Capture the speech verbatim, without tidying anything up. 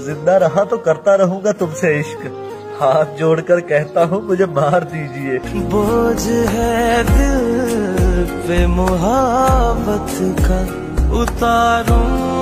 जिंदा रहा तो करता रहूंगा तुमसे इश्क, हाथ जोड़कर कहता हूँ मुझे मार दीजिए। बोझ है दिल पे मोहब्बत का उतारूं